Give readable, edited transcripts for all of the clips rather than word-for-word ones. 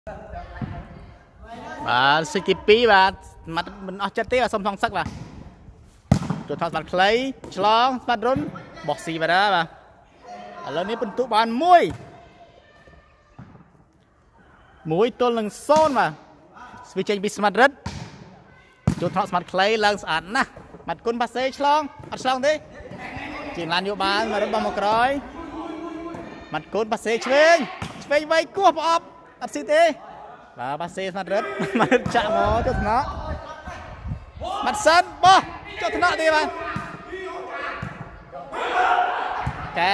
và suy kịp pi và mặt mình ở chất tí và xong xong sắc và chuột thọt mặt clay chlong mặt run bọc xì vào đó và lầnนี้เป็นตุบานมุ้ยตัวหนึ่งโซนมาสวิตช์บิสมาร์ดจุดทอสมาร์ทคลายลังสะอาดนะมัดกุนภาษาฉลองอัดฉลองดิจีนลานอยู่บ้านมารถบอมกรอยมัดกุนภาษาเชงไว้กู้ปอบอัดสิเต้vàภาษามาร์ดมาจับหมอจุดเนาะมัดสันบ่จุดเนาะดีมั้ยแก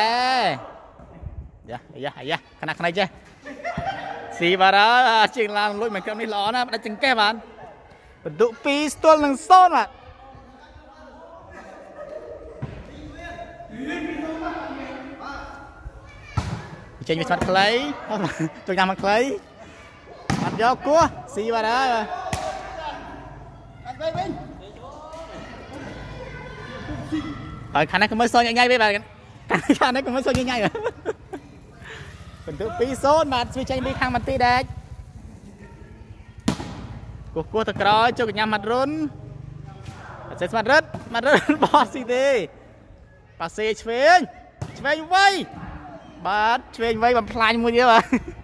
ya kena aja si bara cing lan lui mình cầm đi ló na đã chừng kẻ bạn bentuk pistol nang son ạ chơi mặt clay tôi làm mặt clay mặt gió cua si bara khả năng cũng mới soi ngay với bạn khả năng cũng mới soi ngay rồi bentuk pisau mat switch đi khang mặt tì đẹp cua thật rồi cho cái nhà mặt run sẽ mặt rất bỏ xì đi bà xe chuyên vay bà chuyên vay bằng plan mua gì mà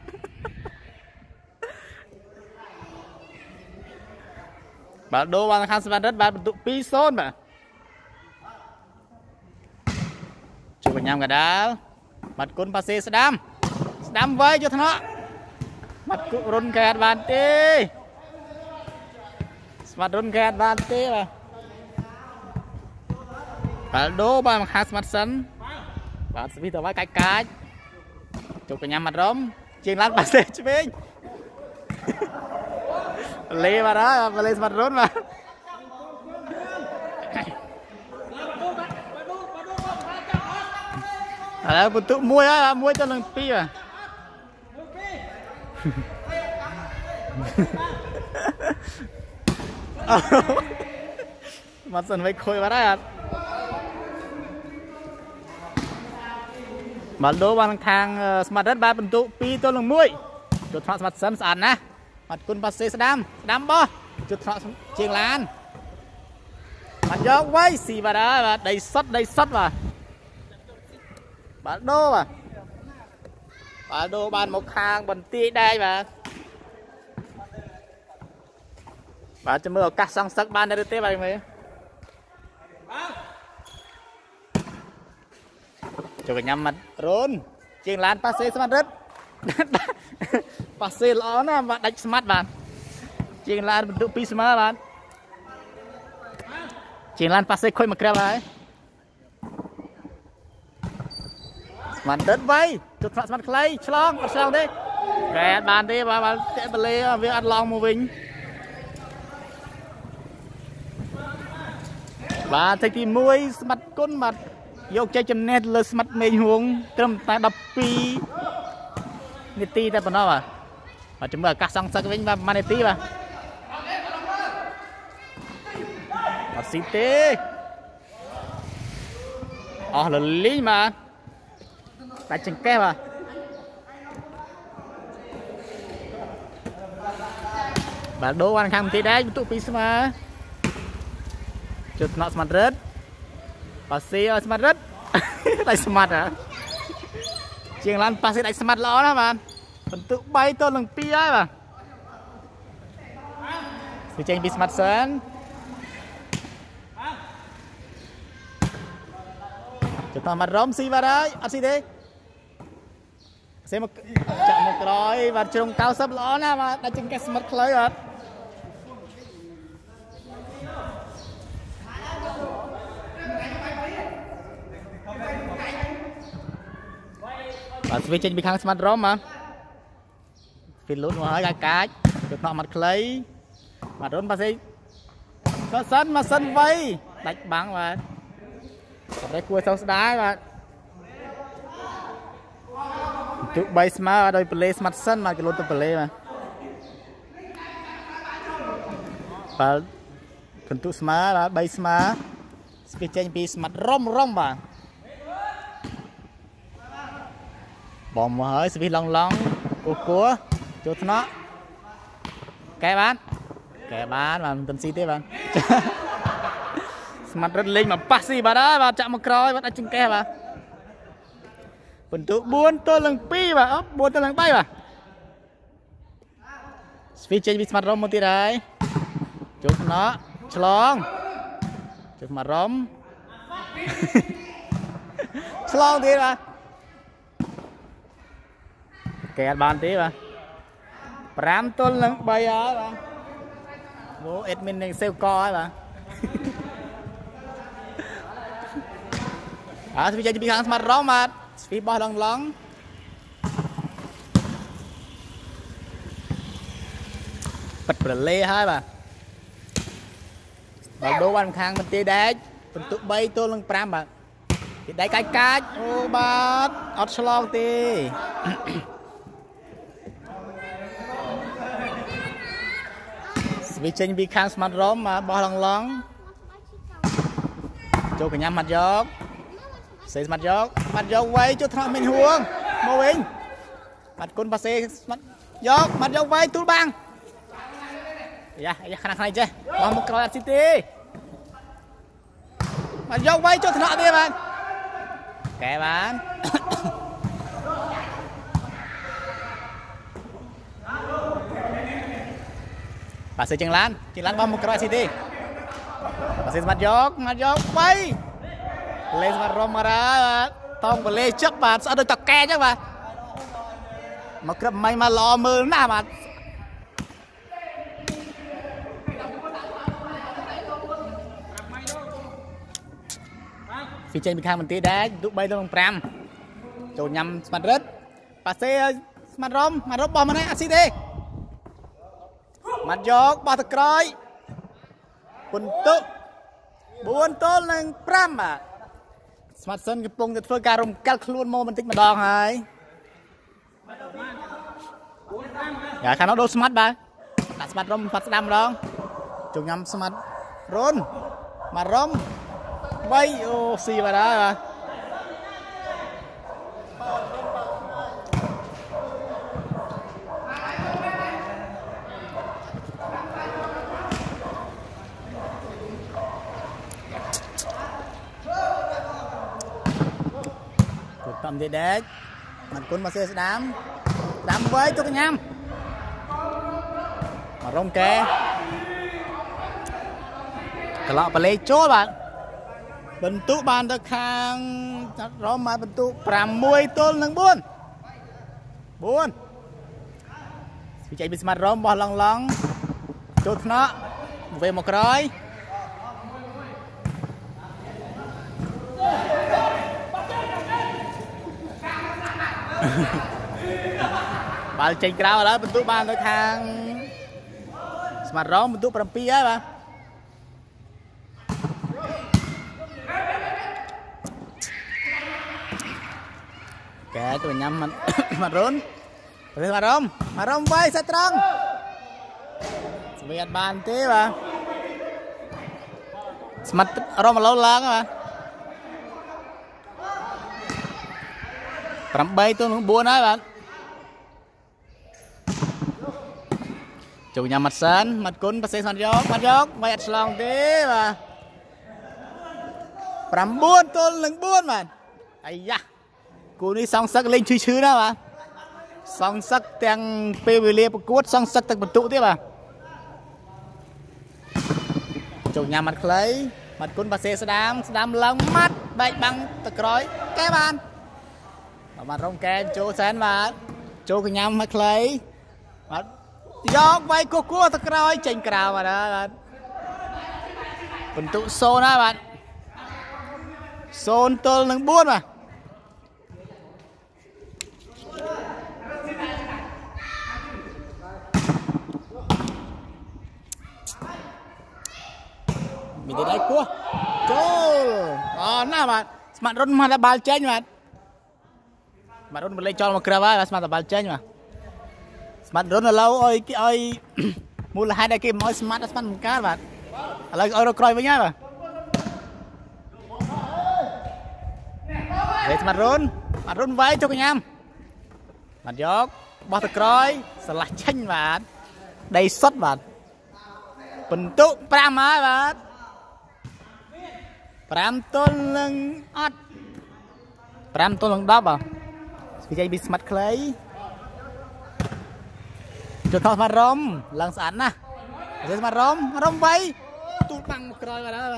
bà đô bằng khang mặt rất bà bentuk pisau mà cho cái nhà cả đá mặt côn bà xe đam đâm với cho nó mặt run kẹt bàn tê mặt run kẹt bàn tê mà và đố ba mặt hạt mặt sắn và bây giờ với cái chụp cái nhà mặt róm chiên lăn bà xe chứ bên lê mà đó và lên mặt run mà là một tụ muối cho lần pi mà mặt sần với khôi vào đây à mặt đố bằng thang smart đất ba phần tụ pi tôi lần muối chuột thọ mặt sần sàn na mặt côn bát xe đam bo chuột thọ chiêng lan mặt gió quay xì vào đó và đầy sắt vào bà đô bàn một hàng bẩn tì đây mà bà cho mưa cắt xong sắc ban đây tê bài mấy cho cái nhắm mặt rôn chiên lan passe smart rất passe ló na và đánh smart bạn chiên lan bentuk pi smart bạn chiên lan passe khôi mà kêu đấy mặt đất vay chuột phạt mặt clay chlong đi kẻ bàn đi và kẻ bờ lê với ăn long mùa vinh và thấy thì muối mặt côn mặt vô chơi chấm net lơ mặt mình huống trầm ta đập pi neti ta còn đâu à và chúng ta cắt xong sắc vinh và maneti mà xí tê là lý mà tại chừng keo à và đố ăn khang tí đấy tụ pi mà chuột nọ smart rất và xe smart rất lại smart à chiêng lan pa xe lại smart ló đó mà phần tự bay tôi lần pi ấy mà thì tranh pi smart sơn chuột nọ mặt róm xi vào đấy ăn xi đi xem một chạm một rồi và trồng cao sấp ló na mà đã chừng cái smart clay rồi và switch trên bị khang smart rom mà pin lút mà hơi cái được nọ mặt clay mà đốn ba gì có sân mà sân vây đánh bắn mà đây cua sau đá mà tụ bay smart đôi play smart sân mà cái lút tụ play mà và phần tụ smart là bay smart switch trên bị smart rom mà bom mà hơi switch long của chuột nó kè bán mà tầm xí thế bạn mặt rất linh mà passi bà đó bà chạm một coi bắt chân kè bà phần tụ buôn tôi lần pi bà ấp buôn tôi lần bay bà speed change với smart rom một tí đấy chụp nó chlong chụp mà rom chlong tí bà kè bàn tí bà pram tôi lần bay á bà bố admin đang sale co á bà speed change bị kháng smart rom mà speed ball long long bật bật lê hai bà bảo đố bàn khang mình tê đá mình tụ bay tôi lưng pram bà thì đáy cái cách ô bà ọt slong tê vì trên bị khang smart rom mà ball long long cho cả nhà mặt dọc xây mặt dọc quay cho thằng mình huông mô hình mặt con bà xe mặt dọc quay tụi băng ya khả năng chứ bằng một cái city mặt dọc quay cho thằng đi bạn kệ bạn bà xe chân lán bằng một cái city bà xe mặt dọc quay lên mặt rom mà ra tông và lê trước bà sẽ được tặc ke chứ bà mà cái mày mà lo mơ nào mà phía trên bị khang mình tí đá tụi bay luôn pram chỗ nhằm smart rất bà xe smart rom bom mà này axi đi mặt dọc bà thật coi quân tự buôn tôn lên pram à smart sun cái pung cái phơi cà rồng cắt luôn mô mình tích mà đòn hay dạ khả nó đô smart ba đặt smart rom smart đam đòn chụp nhầm smart ron mà rom bay ô xì vào đó mà cầm dây đế mặt cuốn mà xe đám với cho cái nhám mà rong kè cái lọ bà lê chốt bạn bình tụ bàn được hàng rồi mà bình tụ pram mùi tôn nâng buôn thì chạy bị smart rom bỏ lòng chốt nó về một cái bà chạy cao đó bên tụ bàn tới thang smart rom bên tụ pram pi á bà kệ tụi nhắm mặt rốn mà rom bay sát trăng Việt bàn thế bà smart rom mà lâu láng á bà pram bay tôi muốn buôn á bạn chủ nhà mặt sân mặt cún bác sĩ mặt dốc bay long thế mà pram buôn tôi lưng buôn mà ai da cô đi song sắc lên chư đó mà song sắc tiếng pvl cốt song sắc tầng tụ thế mà chủ nhà mặt lấy mặt cún bác sĩ đám lông mắt bạch bằng tật cối cái bàn mặt rong kem chỗ sen mà chỗ cái nhâm mặt lấy mặt dọc vay cua tật cối chành cào mà đó phần tụ xô đó bạn xôn tôi lưng buôn mà mình đi đây cua nah bạn smart ron mà bal change mà smart ron boleh cho một kerabat smart bal change mà smart ron là lâu ơi mua là hai đây kia mỗi smart một cái bạn là euro coin với nhau mà để smart ron vay cho cái nhám mặt dốc bao thật coi sờ lại chanh bạn đây xuất bạn bình tụ pram á bạn pram tôn lưng ớt pram tôn lưng đắp à vì vậy bị smart clay cho thọ mà rôm lần sẵn nè rồi mà rôm vây tụt bằng một rồi vào đó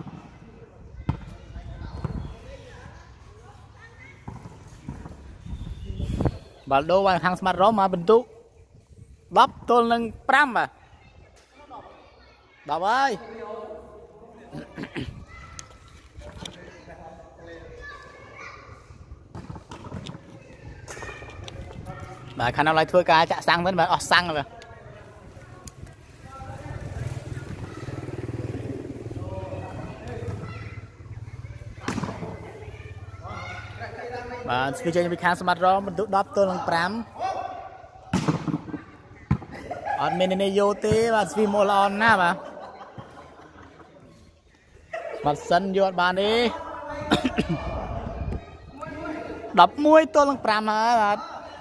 bà đô bằng hàng smart rôm mà bình tụ đắp tôn lưng pram à đọc ơi bà khả năng lại thua cái chạy sang vẫn bà sang rồi bà khi chơi bị kháng smart rom mình tụt đắp tôi lần pram on mình này vô tí và vì mua lon na bà mặt sân vô bàn đi đập mũi tôi lần pram hả bà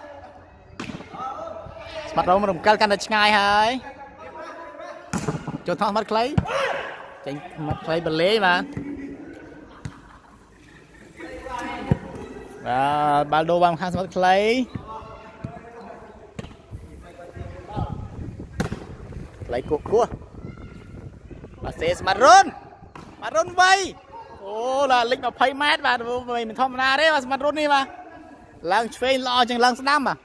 mặt rôm rồng cao căn được ngay hơi cho thọ mắt clay tránh mắt clay bật lê mà và ba đô bằng hai smart clay lấy cuộc cua và xe smart rôn vây ô là lịch mà pay mát và mình thom ra đấy mà smart rôn đi mà lang chơi lo chừng lang năm à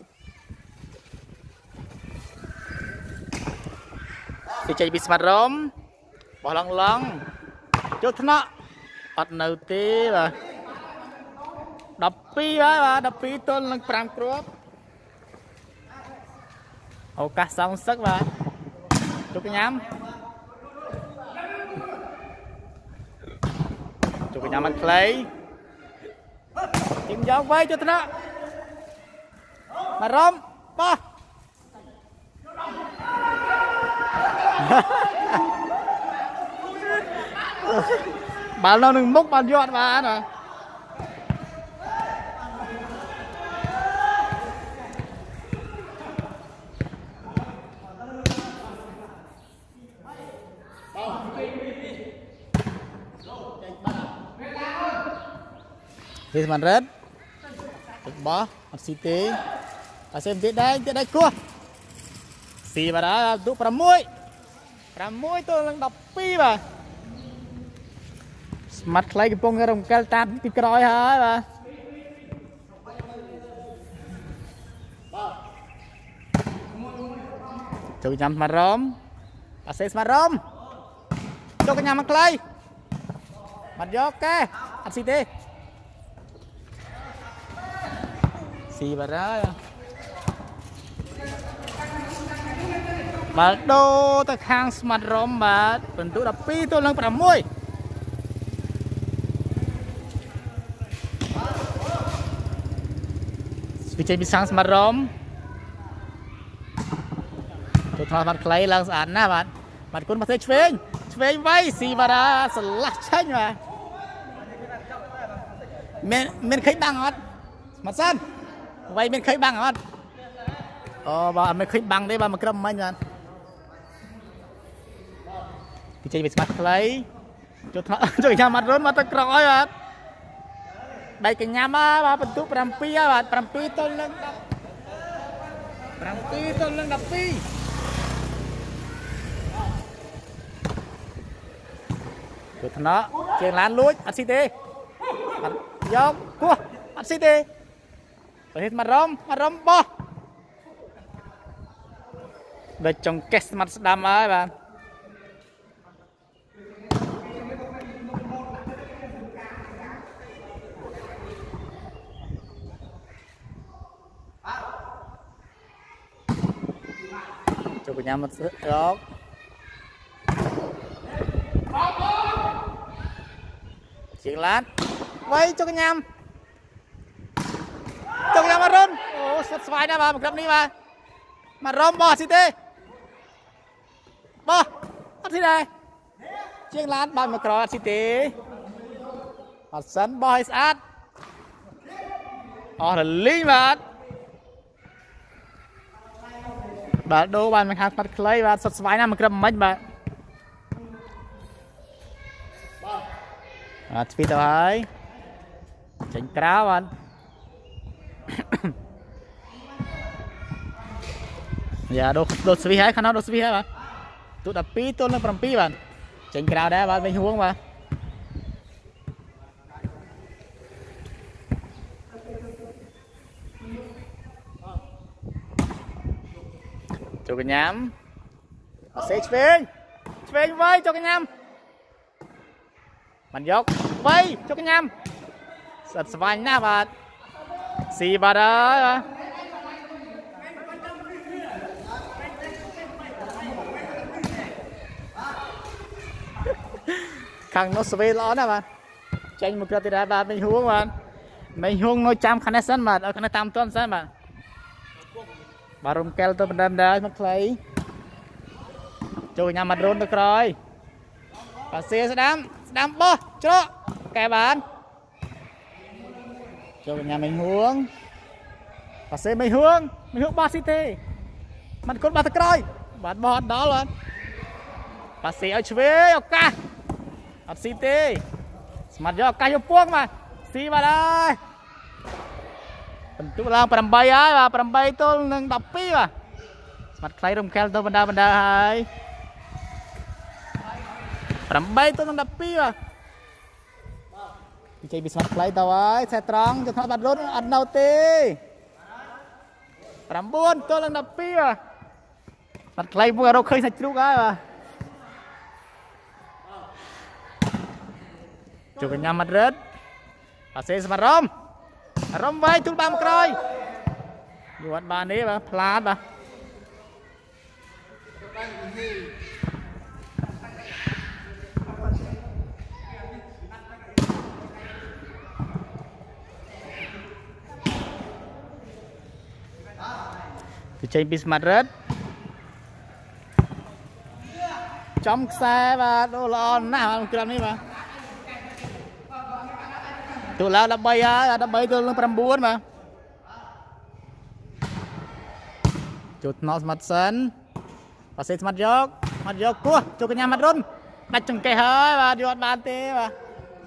thì chạy bị smart rom bỏ lăng chốt nó ọt nâu tí và đập pi á đập pi tôn lăng pram crop ô cá xong sức và chụp cái nhám ăn clay chừng gió vây cho nó mà rom ba bạn nào đừng múc bạn dọn bà nè thì mình rớt bó xì tí xem tiết đây cua xì vào đó tụ pram mũi tôi đang đọc pi mà mặt lấy cái bông cái đồng kêu tan tí còi hả bà cho cái nhắm mà rôm bà xe mà rôm cho cái nhắm mặt lấy mặt vô kê ăn xì tê xì vào đó bà đô ta khang smart rom bà bentuk đập pi tôi lang pram mũi vì chơi bị sang smart rom tôi thọ mặt clay lang sẵn na bạn mặt con mặt chơi chuyền vay xì vào đó slah chanh mà men khách băng hết mặt sân vay men khách băng hết bà men khách băng đấy bà mà cầm mấy nhỉ thì chơi bị smart clay cho cái nhà mặt rốn mà ta cõi bạn đây cái nhà mà bà bật túp pram pi á bạn pram pi tôn lưng đập pi cho nó chuyện lán lúi ăn xí tê vô cua ăn xí tê rồi hết mặt rôm bo để trong kết mặt đam ấy bạn cho cái nhà mặt đó chuyện lát quay cho cái nham mà rôn ô sốt xoài ra bà một cặp đi mà rôm bò xí tê bò ăn xí đây chuyện lát bà một cặp xí tê mặt sân bò hay sát là lý mà bà đô bàn mình hàng mặt clay và sọt xoáy nào mà cầm mấy bà speed tao ấy chỉnh cáo anh dạ đô speed hay khăn áo đô speed hay bà tụi đập pí tôi lên cầm pí bà chỉnh cáo đấy bà mình huống bà cho cái nhám sẽ chuyền vây cho cái nhám mình dốc vây cho cái nhám sật vành na bà xì bà đó khăn nó sẽ ló nè bà tranh một cái thì đã bà mình huống nói trăm khăn sân mà ở khăn tam tuần sân mà bà rung kêu tôi đâm đá mất lấy cho nhà mặt rôn được rồi bà xe sẽ đám bơ cho kẻ bán cho nhà mình hướng bà xe mình hướng ba city mặt con bà thật rồi bạn bọt đó luôn bà xe ở chuối ok ở city mặt do cây vuông mà xí vào đây bentuk lang perembai ya, perembai itu neng tapi lah. Smart clay rum kel tu benda-benda hai. Perembai itu neng tapi lah. Dicai bis smart clay tau ai, saya terang jangan bat run ad nau te. Perempuan tu neng tapi lah. Smart clay pun ada khơi sạch truk ai lah. Cukup nyaman red. Pasir smart rom. Rом vay tụi ba một rồi buat bàn đấy bà plat bà thì chơi bis Madrid trong xe và đồ lon nào làm đi mà tụi lao đã bay tôi lên trăm buôn mà chuột nó mặt sân và xe mặt dốc cua cho cái nhà mặt run đặt trong cây hơi và đi bàn tê và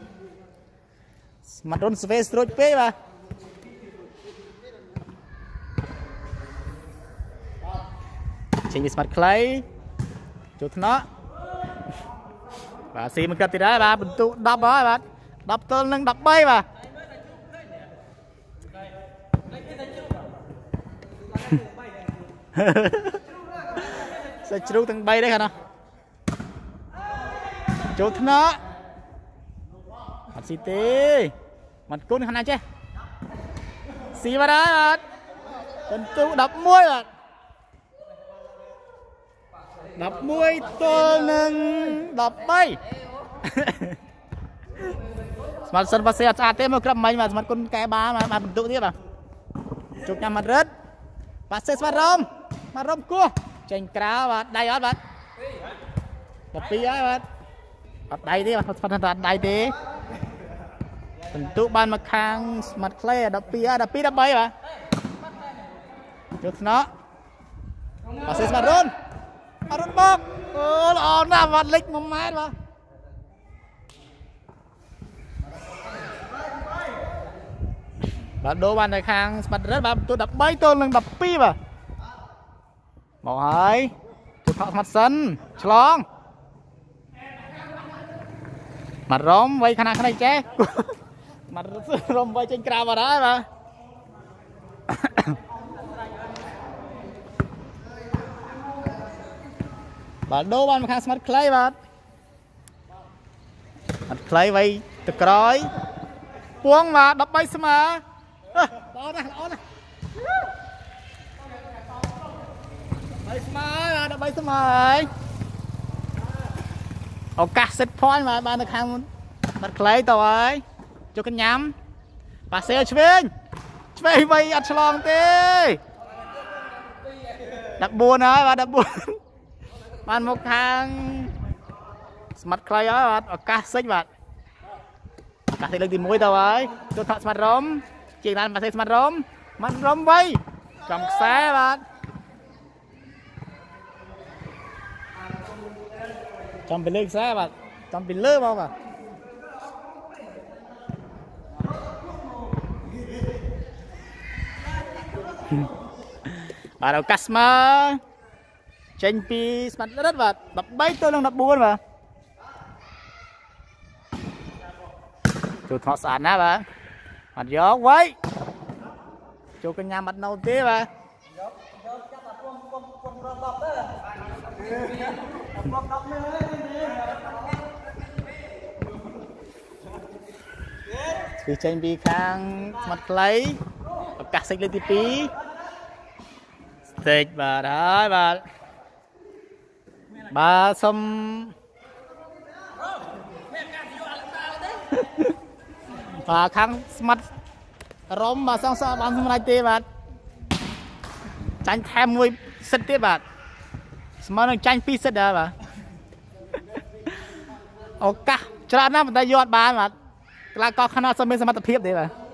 mặt run space rồi pê và chỉ bị smart clay chuột nó và xì mình cất thì đấy và bình tụ đập đó bạn đập tên nâng đập bay mà sẽ chịu từng bay đấy hả nó chốt nó mặt xì tê mặt côn khăn này chứ xì vào đó tên tụ đập môi rồi đập môi tên nâng đập bay Smart sân pasir saat ini mau kerap main mas, smart kun kayak bah, bentuk dia bah. Cuknya Madrid, pasir smart rom ku, cengkra bah, day ot bah. Tapi ya bah, ot day dia, smart day dia. Bentuk ban makang smart clay, tapi dah bay bah. Cuk nó, pasir smart ron bok, oh lona vat lik memar bah. Đô bàn này khang mặt rất bà tôi đập bay tôi lần đập pi mà bỏ hai tôi thọ mặt sân chlong mặt róm vây khăn này che mặt róm vây trên cào vào đó mà bà đô bàn khang smart clay bà mặt clay vây từ cõi buông mà đập bay xem mà đó này bay smart đã bay smart ok set point mà bạn được hàng đặt clay tao ấy cho cái nhắm bà xe chuyền vây ăn chlong tê đặt buồn ấy và đặt buồn bạn một hàng smart clay ấy ok set bạn cả thể lực tìm mối tao ấy tôi thọ smart rom chị bạn bà thấy smart rom vây trong xe bạn chọn bị lơ xe bạn chọn bị lơ bao mà bà đầu Casma tranh pi mặt đất và đập bay tôi đang đập buôn mà chuột họ sàn á bà mặt gió quấy chuột cái nhà mặt nâu tía bà thì tranh pi khang mặt lấy cắt xích lên tí xích bà đấy bà xong và khang mặt rôm mà xong sao bạn không lại tê bạn tranh thêm mùi xích tiếp bạn mà nó tranh pi xích đó bà ok cho nên nó ta giọt bạn mà là có khả năng xong bên xem mặt tập hiệp đấy bà